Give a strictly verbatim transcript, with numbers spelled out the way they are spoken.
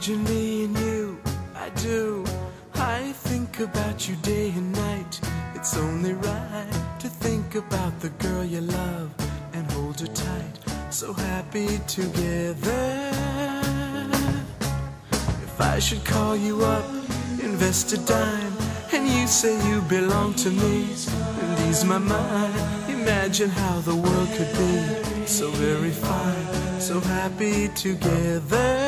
Imagine me and you, I do. I think about you day and night. It's only right to think about the girl you love and hold her tight. So happy together. If I should call you up, invest a dime, and you say you belong to me and ease my mind, imagine how the world could be so very fine, so happy together.